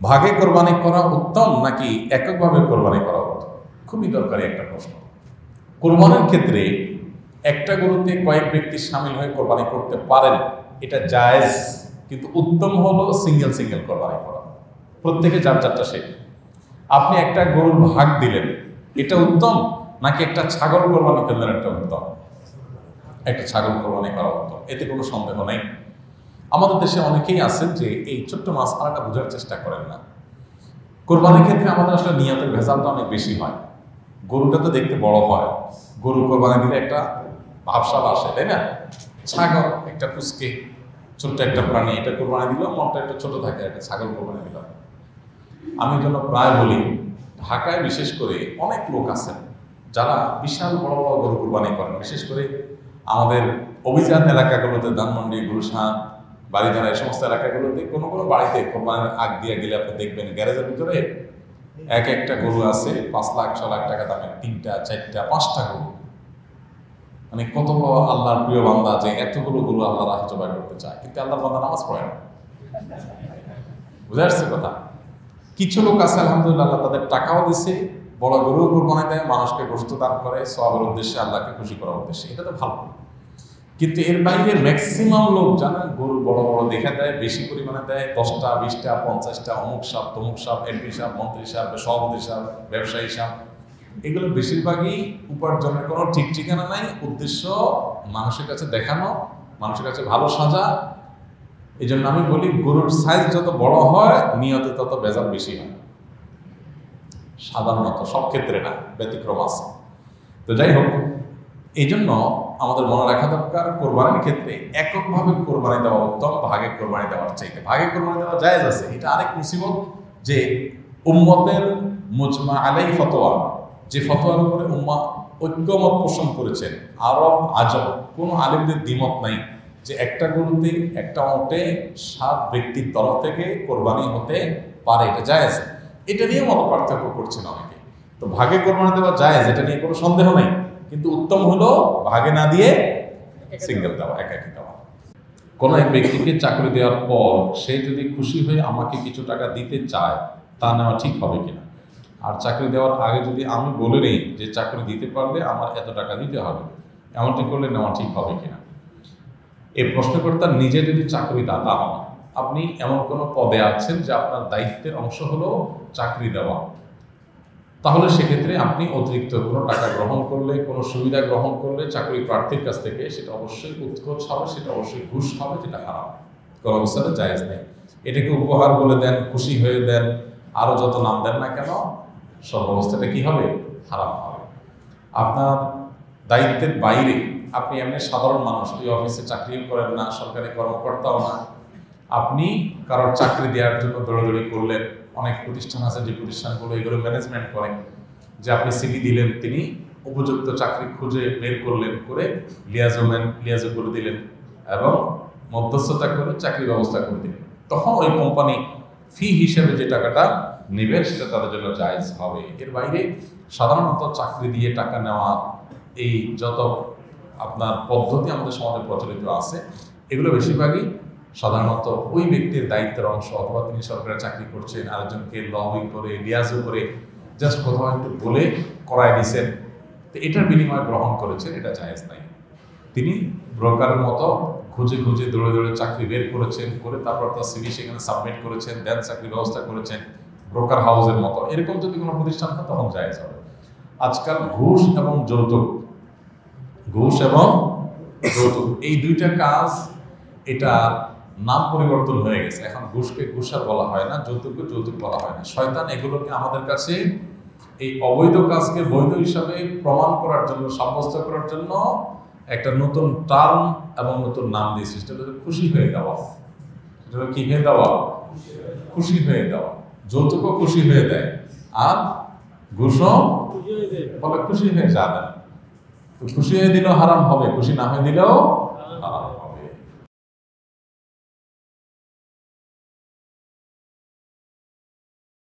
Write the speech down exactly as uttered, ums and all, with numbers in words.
ভাগে কোরবানি করা উত্তম নাকি এককভাবে কোরবানি করা উত্তম? খুবই দরকারি একটা প্রশ্ন। কোরবানির ক্ষেত্রে একটা গরুতে কয়েক ব্যক্তি সামিল হয়ে কোরবানি করতে পারেন, এটা জায়েজ, কিন্তু উত্তম হলো সিঙ্গেল সিঙ্গেল কোরবানি করা, প্রত্যেকে যার যারটা সে। আপনি একটা গরুর ভাগ দিলেন, এটা উত্তম নাকি একটা ছাগল কোরবানি করলেন একটা উত্তম? একটা ছাগল কোরবানি করা উত্তম, এতে কোনো সন্দেহ নেই। আমাদের দেশে অনেকেই আছেন যে এই ছোট্ট মাসআলাটা বোঝার চেষ্টা করেন না। কোরবানির ক্ষেত্রে আমাদের আসলে নিয়তের ভেজালটা অনেক বেশি হয়। গরুটা তো দেখতে বড় হয়, গরু কোরবানি দিলে একটা ভাবসাব আসে, তাই না? ছাগল একটা পুচকে ছোট্ট একটা প্রাণী, এটা কোরবানি দিল, মনটা একটু ছোট থাকে, একটা ছাগল কোরবানি দিল। আমি জন্য প্রায় বলি, ঢাকায় বিশেষ করে অনেক লোক আছেন যারা বিশাল বড় বড় গরু কোরবানি করেন, বিশেষ করে আমাদের অভিজাত এলাকাগুলোতে, ধানমন্ডি, গুলশান, বাড়িধারা, এই সমস্ত এলাকাগুলোতে কোনো কোনো বাড়িতে কোরবানির আগ দিয়ে গেলে আপনি দেখবেন গ্যারেজের ভিতরে এক একটা গরু আছে পাঁচ লাখ ছ লাখ টাকা দামের, তিনটা চারটা পাঁচটা গরু। মানে কত বড় আল্লাহর প্রিয় বান্দা যে এতগুলো গরু আল্লাহ রাহে জবাই করতে চায়, কিন্তু আল্লাহর বান্দা নামাজ পড়ে না। বুঝে আসছে কথা? কিছু লোক আছে আলহামদুলিল্লাহ, আল্লাহ তাদের টাকাও দিছে, বড় গরু কোরবানি দেয়, মানুষকে গোশত দান করে সওয়াবের উদ্দেশ্যে, আল্লাহকে খুশি করার উদ্দেশ্যে, এটা তো ভালো। কিন্তু এর বাইরে ম্যাক্সিমাম লোক জানেন গরু বড় বড় দেখে দেয়, বেশি পরিমাণে দেয়, দশটা বিশটা পঞ্চাশটা, অমুক সাপ তমুক সাপ, এমপি সাপ, মন্ত্রী সাপ, সভাপতি সাপ, ব্যবসায়ী সাপ, এগুলো বেশিরভাগই উপার্জনের কোনো ঠিক ঠিকানা নাই, উদ্দেশ্য মানুষের কাছে দেখানো, মানুষের কাছে ভালো সাজা। এই জন্য আমি বলি গরুর সাইজ যত বড় হয় নিয়তে তত ভেজাল বেশি হয়, সাধারণত, সব ক্ষেত্রে না, ব্যতিক্রম আছে। তো যাই হোক, এই জন্য আমাদের মনে রাখা দরকার কোরবানির ক্ষেত্রে এককভাবে কোরবানি দেওয়া উত্তম ভাগে কোরবানি দেওয়ার চাইতে। ভাগে কোরবানি দেওয়া জায়েজ আছে, এটা আরেক মুসিবত যে উম্মতের মুজমা আলাই ফতোয়া, যে ফতোয়ার উপরে উম্মা ঐক্যমত পোষণ করেছেন, আরব আজব কোনো আলেমদের দ্বিমত নাই যে একটা গরুতে একটা ওটে সাত ব্যক্তির তরফ থেকে কোরবানি হতে পারে, এটা জায়েজ। এটা নিয়ে মত পার্থক্য করছেন অনেকে। তো ভাগে কোরবানি দেওয়া জায়েজ, এটা নিয়ে কোনো সন্দেহ নেই, কিন্তু উত্তম হলো ভাগে না দিয়ে সিঙ্গেল দেওয়া, একাকি দেওয়া। কোনো এক ব্যক্তিকে চাকরি দেওয়ার পর সে যদি খুশি হয়ে আমাকে কিছু টাকা দিতে চায়, তা নেওয়া ঠিক হবে কিনা? আর চাকরি দেওয়ার আগে যদি আমি বলে নিই যে চাকরি দিতে পারলে আমার এত টাকা দিতে হবে, এমনটি করলে নেওয়া ঠিক হবে কিনা? এই প্রশ্নকর্তার নিজে যদি চাকরি দাতা হন, আপনি এমন কোনো পদে আছেন যে আপনার দায়িত্বের অংশ হলো চাকরি দেওয়া, তাহলে সেক্ষেত্রে আপনি অতিরিক্ত কোনো টাকা গ্রহণ করলে, কোনো সুবিধা গ্রহণ করলে চাকরি প্রার্থীর কাছ থেকে, সেটা অবশ্যই উৎকোচ হবে, সেটা অবশ্যই ঘুষ হবে, যেটা হারাম, কোনো অবস্থাতে জায়েজ নেই। এটাকে উপহার বলে দেন, খুশি হয়ে দেন, আরও যত নাম দেন না কেন, সব অবস্থাটা কি হবে? হারাম হবে। আপনার দায়িত্বের বাইরে আপনি এমনি সাধারণ মানুষ, ওই অফিসে চাকরিও করেন না, সরকারি কর্মকর্তাও না, আপনি কারোর চাকরি দেওয়ার জন্য দৌড়াদৌড়ি করলেন। অনেক প্রতিষ্ঠান আছে যে প্রতিষ্ঠানগুলো এগুলো ম্যানেজমেন্ট করে, যে আপনি সিভি দিলেন, তিনি উপযুক্ত চাকরি খুঁজে বের করলেন, করে লিয়াজোম্যান লিয়াজো করে দিলেন এবং মধ্যস্থতা করে চাকরির ব্যবস্থা করে দিলেন, তখন ওই কোম্পানি ফি হিসেবে যে টাকাটা নেবে সেটা তাদের জন্য জায়েজ হবে। এর বাইরে সাধারণত চাকরি দিয়ে টাকা নেওয়া, এই যত আপনার পদ্ধতি আমাদের সমাজে প্রচলিত আছে, এগুলো বেশিরভাগই সাধারণত ওই ব্যক্তির দায়িত্বের অংশ, অথবা তিনি সরকারি চাকরি করছেন, আরেকজনকে লবিং করে, লিয়াজো করে, জাস্ট কোথাও একটু বলে করায় দিচ্ছেন, তো এটার বিনিময় গ্রহণ করেছেন, এটা জায়েজ নাই। তিনি ব্রোকারের মতো খুঁজে খুঁজে দৌড়ে দৌড়ে চাকরি বের করেছেন, করে তারপর তার সিভি সেখানে সাবমিট করেছেন, দেন চাকরির ব্যবস্থা করেছেন, ব্রোকার হাউসের মতো, এরকম যদি কোনো প্রতিষ্ঠান হয় তখন জায়েজ হবে। আজকাল ঘুষ এবং যৌতুক, ঘুষ এবং যৌতুক এই দুইটা কাজ, এটা নাম পরিবর্তন হয়ে গেছে। এখন ঘুষকে ঘুষ আর বলা হয় না, যৌতুককে যৌতুক বলা হয় না। শয়তান এগুলোকে আমাদের কাছে এই অবৈধ কাজকে বৈধ হিসাবে প্রমাণ করার জন্য, সাব্যস্ত করার জন্য একটা নতুন টার্ম এবং নতুন নাম দিয়েছে, সেটা হলো খুশি হয়ে দেওয়া। সেটা হলো কি হয়ে দেওয়া? খুশি হয়ে দেওয়া। যৌতুকও খুশি হয়ে দেয়, আর ঘুষও বলে খুশি হয়ে যাবে। তো খুশি হয়ে দিলেও হারাম হবে, খুশি না হয়ে দিলেও হারাম হবে।